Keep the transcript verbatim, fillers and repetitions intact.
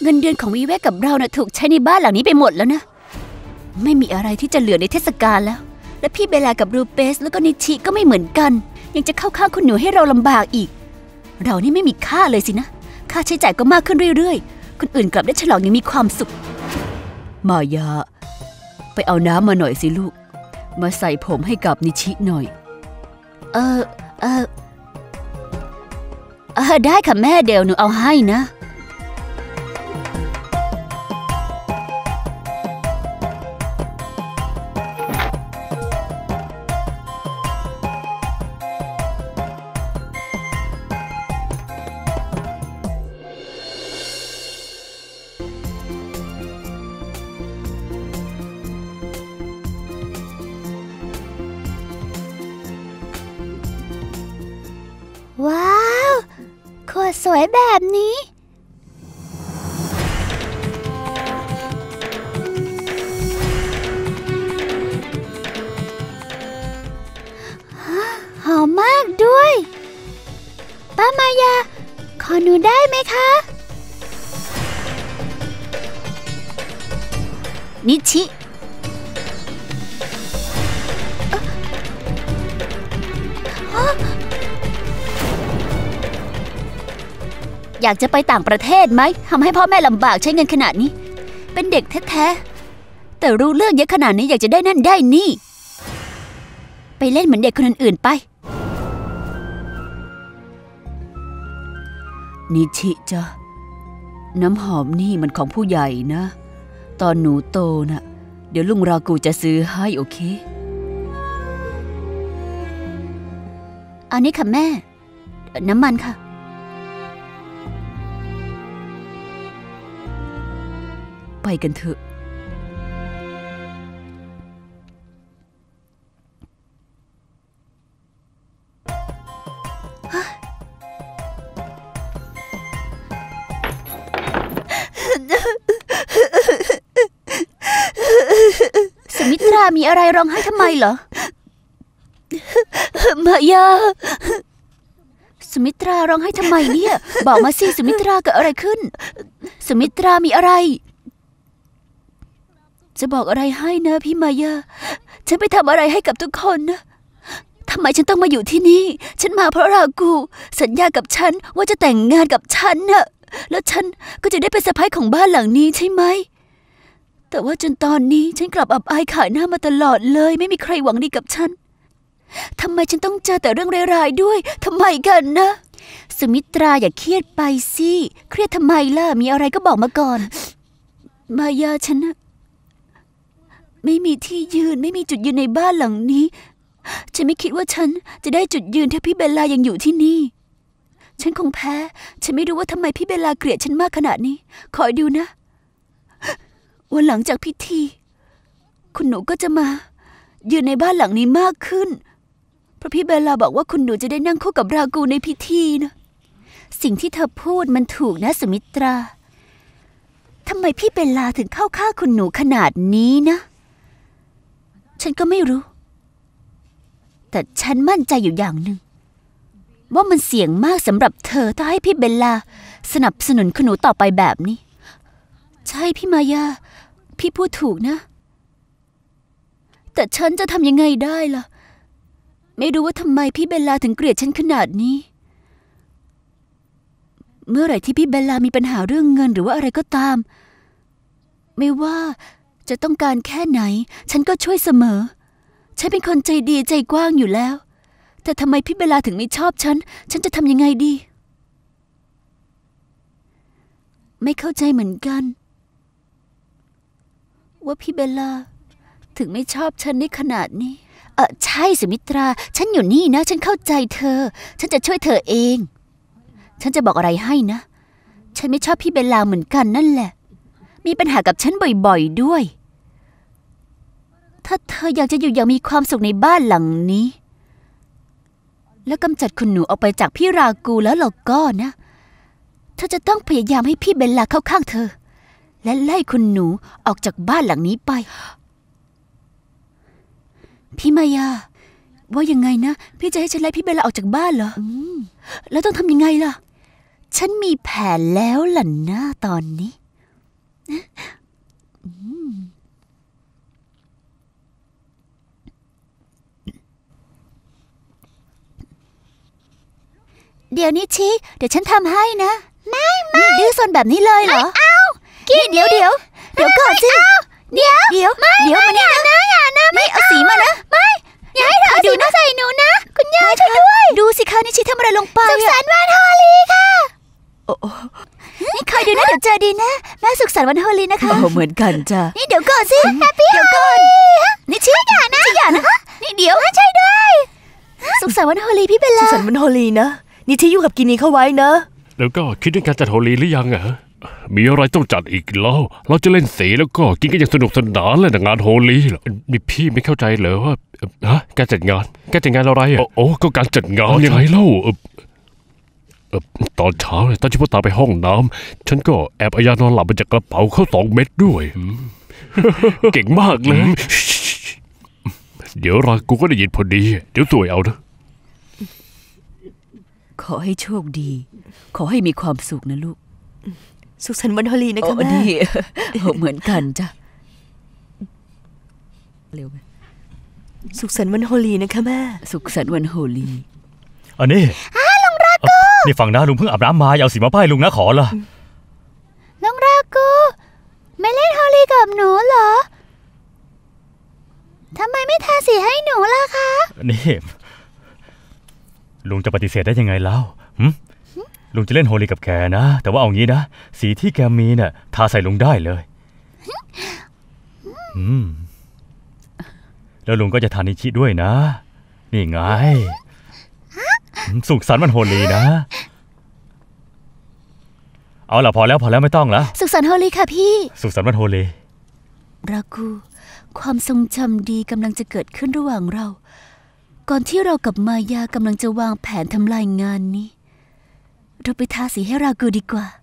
เงินเดือนของวิเวกกับเราน่ะถูกใช้ในบ้านหลังนี้ไปหมดแล้วนะไม่มีอะไรที่จะเหลือในเทศกาลแล้วและพี่เบลากับรูเปสแล้วก็นิชิก็ไม่เหมือนกันยังจะเข้าข้างคุณหนูให้เราลำบากอีกเรานี่ไม่มีค่าเลยสินะค่าใช้จ่ายก็มากขึ้นเรื่อยๆคนอื่นกลับได้ฉลองยังมีความสุขมายาไปเอาน้ำมาหน่อยสิลูกมาใส่ผมให้กับนิชิหน่อยเออเออเออได้ค่ะแม่เดี๋ยวหนูเอาให้นะว้าวขวดสวยแบบนี้หอมมากด้วยป้ามายาขอหนูได้ไหมคะนิชิอยากจะไปต่างประเทศไหมทำให้พ่อแม่ลำบากใช้เงินขนาดนี้เป็นเด็กแท้ๆแต่รู้เรื่องเยอะขนาดนี้อยากจะได้นั่นได้นี่ไปเล่นเหมือนเด็กคนอื่นๆไปนิชิจ้ะน้ำหอมนี่มันของผู้ใหญ่นะตอนหนูโตน่ะเดี๋ยวลุงรากูจะซื้อให้โอเคอันนี้ค่ะแม่น้ำมันค่ะไปกันเถอะสมิตรามีอะไรร้องไห้ทำไมเหรอมายาสมิตราร้องไห้ทำไมเนี่ยบอกมาสิสมิตราเกิดอะไรขึ้นสมิตรามีอะไรจะบอกอะไรให้นะพี่มายาฉันไปทำอะไรให้กับทุกคนนะทำไมฉันต้องมาอยู่ที่นี่ฉันมาเพราะรากูสัญญากับฉันว่าจะแต่งงานกับฉันน่ะแล้วฉันก็จะได้เป็นสะใภ้ของบ้านหลังนี้ใช่ไหมแต่ว่าจนตอนนี้ฉันกลับอับอายขายหน้ามาตลอดเลยไม่มีใครหวังดีกับฉันทำไมฉันต้องเจอแต่เรื่องร้ายๆด้วยทำไมกันนะสมิตราอย่าเครียดไปสิเครียดทำไมล่ะมีอะไรก็บอกมาก่อนมายาฉันนะไม่มีที่ยืนไม่มีจุดยืนในบ้านหลังนี้ฉันไม่คิดว่าฉันจะได้จุดยืนถ้าพี่เบลลายังอยู่ที่นี่ฉันคงแพ้ฉันไม่รู้ว่าทำไมพี่เบลลาเกลียดฉันมากขนาดนี้คอยดูนะวันหลังจากพิธีคุณหนูก็จะมายืนในบ้านหลังนี้มากขึ้นเพราะพี่เบลลาบอกว่าคุณหนูจะได้นั่งคู่กับรากูในพิธีนะสิ่งที่เธอพูดมันถูกนะสุมิตราทำไมพี่เบลลาถึงเข้าข้างคุณหนูขนาดนี้นะฉันก็ไม่รู้แต่ฉันมั่นใจอยู่อย่างหนึ่งว่ามันเสี่ยงมากสำหรับเธอถ้าให้พี่เบลลาสนับสนุนคุณหนูต่อไปแบบนี้ใช่พี่มายาพี่พูดถูกนะแต่ฉันจะทำยังไงได้ล่ะไม่รู้ว่าทำไมพี่เบลลาถึงเกลียดฉันขนาดนี้เมื่อไหร่ที่พี่เบลลามีปัญหาเรื่องเงินหรือว่าอะไรก็ตามไม่ว่าจะต้องการแค่ไหนฉันก็ช่วยเสมอฉันเป็นคนใจดีใจกว้างอยู่แล้วแต่ทำไมพี่เบลลาถึงไม่ชอบฉันฉันจะทำยังไงดีไม่เข้าใจเหมือนกันว่าพี่เบลลาถึงไม่ชอบฉันในขนาดนี้เออใช่สุมิตราฉันอยู่นี่นะฉันเข้าใจเธอฉันจะช่วยเธอเองฉันจะบอกอะไรให้นะฉันไม่ชอบพี่เบลลาเหมือนกันนั่นแหละมีปัญหากับฉันบ่อยๆด้วยถ้าเธออยากจะอยู่อย่างมีความสุขในบ้านหลังนี้แล้วกำจัดคุณหนูออกไปจากพี่รากูแล้วเราก็นะเธอจะต้องพยายามให้พี่เบลลาเข้าข้างเธอและไล่คุณหนูออกจากบ้านหลังนี้ไปพี่มายาว่ายังไงนะพี่จะให้ฉันไล่พี่เบลลาออกจากบ้านเหรอแล้วต้องทำยังไงล่ะฉันมีแผนแล้วล่ะนะตอนนี้เดี๋ยวนิชิเดี๋ยวฉันทำให้นะไม่ไม่ดื้อซนแบบนี้เลยเหรอไม่เอากินเดี๋ยวเดี๋ยวเดี๋ยวก่อนสิเดี๋ยวเดี๋ยวเดี๋ยวมานี่นะอย่านะไม่เอาสีมานะไม่อย่าให้เธอดูนะใส่หนูนะคุณย่าช่วยด้วยดูสิคะนิชิทำอะไรลงไปสุขสันต์วันฮอลลีค่ะโอ้นี่คอยดูนะเดี๋ยวเจอดีนะแม่สุขสันต์วันฮอลลีนะคะโอ้เหมือนกันจ้ะนี่เดี๋ยวก่อนสิเดี๋ยวก่อนนิชิอย่านะอย่านะนี่เดี๋ยวช่วยด้วยสุขสันต์วันฮอลลีพี่เบลล่าสุขสันต์วันฮอลลีนะนิชิอยู่กับกินนี้เข้าไว้นะแล้วก็คิดเรื่องการจัดฮอลลีหรือยังอะมีอะไรต้องจัดอีกแล้วเราจะเล่นสีแล้วก็กินกันอย่างสนุกสนานเลยนะงานโฮลีเหรอนี่พี่ไม่เข้าใจเหรอว่าฮะการจัดงานการจัดงานอะไรอ่ะโอ้ก็การจัดงานยังไงเล่าเออเออตอนเช้าเนี่ยตอนที่พ่อตาไปห้องน้ำฉันก็แอบเอายานอนหลับมาจากกระเป๋าเข้าสองเม็ดด้วยเก่งมากเลยเดี๋ยวรากูก็ได้ยินพอดีเดี๋ยวสวยเอานะขอให้โชคดีขอให้มีความสุขนะลูกสุขสันต์วันฮอลลีนะคะแม่ดีเหมือนกันจ้ะเร็วสุขสันต์วันฮอลลีนะคะแม่สุขสันต์วันฮอลลีอันนี้ลุงรากูนี่ฟังนะลุงเพิ่งอาบน้ำมาเอาสีมาป้ายลุงนะขอละลุงรากูไม่เล่นฮอลลีกับหนูเหรอทำไมไม่ทาสีให้หนูล่ะคะนี่ลุงจะปฏิเสธได้ยังไงแล้วลุงจะเล่นโฮลีกับแกนะแต่ว่าเอางี้นะสีที่แกมีเนี่ยทาใส่ลุงได้เลยอืมแล้วลุงก็จะทานิชิด้วยนะนี่ไงสุขสันต์วันโฮลีนะเอาล่ะพอแล้วพอแล้วไม่ต้องแล้วสุขสันต์โฮลีค่ะพี่สุขสันต์วันโฮลีรากูความทรงจำดีกำลังจะเกิดขึ้นระหว่างเราก่อนที่เรากับมายากำลังจะวางแผนทำลายงานนี้เราไปทาสีให้รากูดีกว่า